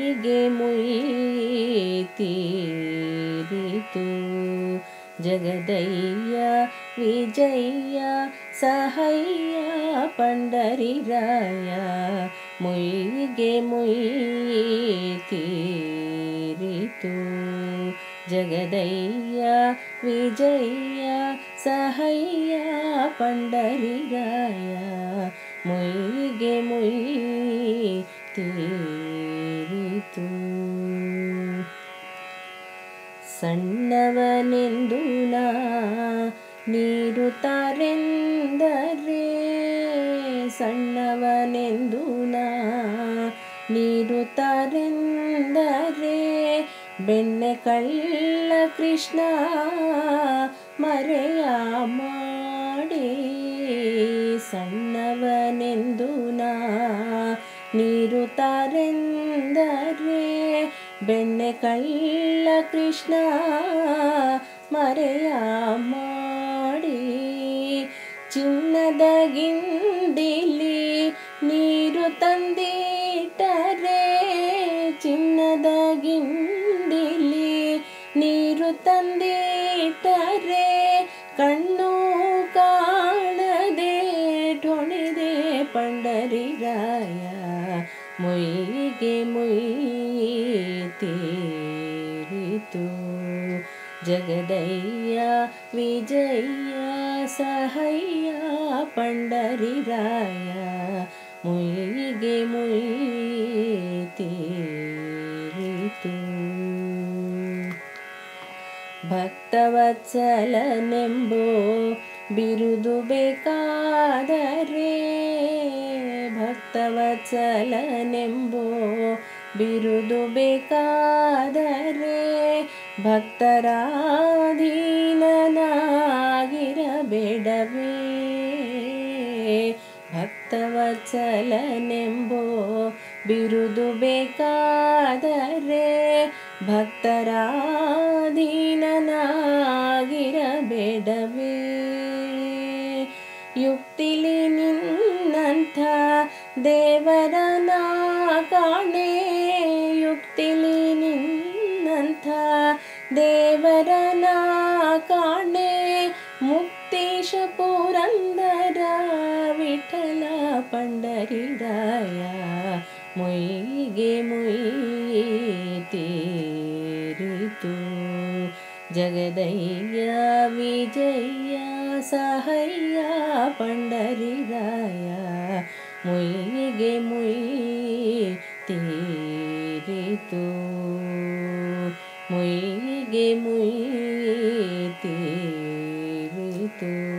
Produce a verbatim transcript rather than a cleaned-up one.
ಮುಯ್ಯಿಗೆ ಮುಯ್ಯಿತೀರಿತು ಜಗದಯ್ಯ ವಿಜಯ್ಯ ಸಹಯ್ಯ ಪಂಡರಿರಾಯ ಮುಯ್ಯಿಗೆ ಮುಯ್ಯಿತೀರಿತು ಜಗದಯ್ಯ ವಿಜಯ್ಯ ಸಹಯ್ಯ ಪಂಡರಿರಾಯ ಮುಯ್ಯಿಗೆ ಮುಯ್ಯಿತೀರಿತು ಸಣ್ಣವನೆಂದು ನಾ ನೀಡುತ್ತಾರೆಂದರೆ ಸಣ್ಣವನೆಂದು ನಾ ನೀಡುತ್ತಾರೆಂದರೆ ಬೆಣ್ಣೆ ಕಳ್ಳ ಕೃಷ್ಣ ಮರೆಯ ಮಾಡಿ ಸಣ್ಣವನೆಂದು ನಾ ನೀಡುತ್ತಾರೆಂದರೆ ಬೆಣ್ಣೆ ಕಳ್ಳ ಕೃಷ್ಣ ಮರೆಯ ಮಾಡಿ ಚಿನ್ನದ ಗಿಂಡಿಲಿ ನೀರು ತಂದಿಟ್ಟರೆ ಚಿನ್ನದ ಗಿಂಡಿಲಿ ನೀರು ತಂದಿಟ್ಟರೆ ಕಣ್ಣು ಕಾಣದೆ ಠೊಣಿದೆ ಪಂಡರಿರಾಯ ಮುಯ್ಯಿಗೆ ಮುಯ್ಯಿತೀರಿತು ಜಗದಯ್ಯ ವಿಜಯ್ಯ ಸಹಯ್ಯ ಪಂಡರಿರಾಯ ಮುಯ್ಯಿಗೆ ಮುಯ್ಯಿತೀರಿತು ಭಕ್ತವತ್ಸಲನೆಂಬೋ ಬಿರುದು ಬೇಕಾದರೆ ಭಕ್ತವತ್ಸಲನೆಂಬೋ ಬಿರುದು ಬೇಕಾದರೆ ಭಕ್ತರಾಧೀನನಾಗಿರಬೇಡವೇ ಭಕ್ತವತ್ಸಲನೆಂಬೋ ಬಿರುದು ಬೇಕಾದರೆ ಭಕ್ತರಾಧೀನನಾಗಿರಬೇಡವೇ ಯುಕ್ತಿಲಿ ನಿನ್ನಂಥ ದೇವರನ ಕಾಣೆ ಯುಕ್ತಿಲಿ ನಿನ್ನಂಥ ದೇವರನ ಕಾಣೆ ಮುಕ್ತೀಶ ಪುರಂದರ ವಿಠಲ ಪಂಡರಿರಾಯ ಮುಯ್ಯಿಗೆ ಮುಯ್ಯಿತೀರಿತು ಜಗದಯ್ಯ ವಿಜಯ್ಯ ಸಹಯ್ಯ ಪಂಡರಿರಾಯ ಮುಯ್ಯಿಗೆ ಮುಯ್ಯಿತೀರಿತು ಮುಯ್ಯಿಗೆ ಮುಯ್ಯಿತೀರಿತು